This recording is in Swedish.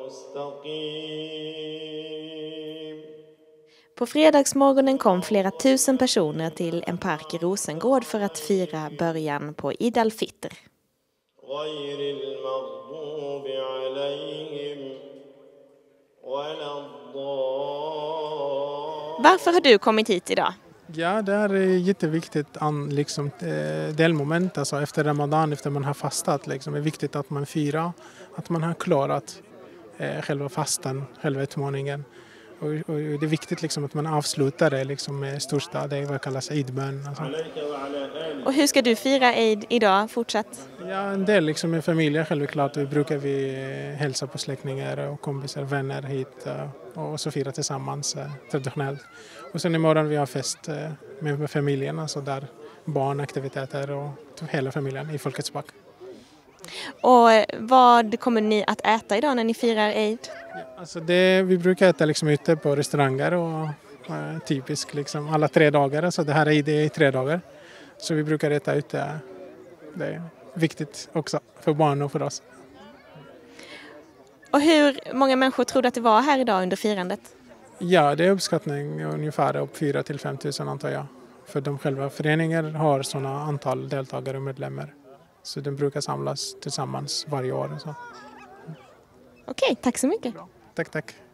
På fredagsmorgonen kom flera tusen personer till en park i Rosengård för att fira början på Eid al-Fitr. Varför har du kommit hit idag? Ja, det är jätteviktigt delmoment. Alltså efter Ramadan, efter man har fastat. Liksom, det är viktigt att man firar, att man har klarat själva fastan, själva utmaningen. Och det är viktigt liksom, att man avslutar det liksom, med största, det vad kallas Eidbön. Alltså. Och hur ska du fira Eid idag fortsatt? Ja, en del liksom, med familjen självklart. Vi brukar hälsa på släktingar och kompisar, vänner hit och så fira tillsammans traditionellt. Och sen imorgon vi har fest med familjen, alltså där barnaktiviteter och hela familjen i Folkets park. Och vad kommer ni att äta idag när ni firar Eid? Ja, alltså vi brukar äta liksom ute på restauranger och typiskt liksom alla 3 dagar. Så det här är i 3 dagar. Så vi brukar äta ute. Det är viktigt också för barn och för oss. Och hur många människor trodde att det var här idag under firandet? Ja, det är uppskattning ungefär upp 4 till 5 000 antar jag. För de själva föreningar har sådana antal deltagare och medlemmar. Så de brukar samlas tillsammans varje år. Och så. Okej, tack så mycket. Tack.